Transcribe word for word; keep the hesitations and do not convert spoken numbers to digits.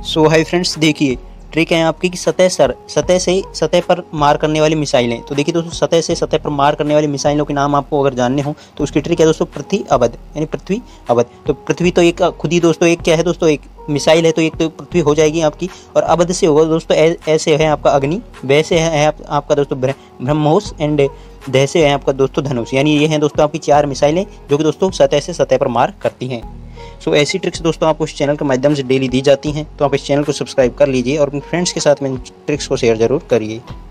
सो hi friends, देखिए trick है आपकी कि सतह सर सतह से सतह पर मार करने वाली मिसाइलें। तो देखिए दोस्तों, सतह से सतह पर मार करने वाली मिसाइलों के नाम आपको अगर जानने हो तो उसकी ट्रिक है दोस्तों पृथ्वी अवध, यानी पृथ्वी अवध। तो पृथ्वी तो एक खुद ही दोस्तों एक क्या है दोस्तों, एक मिसाइल है, तो एक तो पृथ्वी हो जाएगी आपकी, और अवध से होगा दोस्तों ऐसे है आपका अग्नि, वैसे है आप, आपका दोस्तों ब्रह्मोस, एंड दह से है आपका दोस्तों धनुष। यानी ये हैं दोस्तों आपकी चार मिसाइलें जो कि दोस्तों सतह से सतह पर मार करती हैं। सो ऐसी ट्रिक्स दोस्तों आपको इस चैनल के माध्यम से डेली दी जाती हैं, तो आप इस चैनल को सब्सक्राइब कर लीजिए और अपने फ्रेंड्स के साथ में इन ट्रिक्स को शेयर जरूर करिए।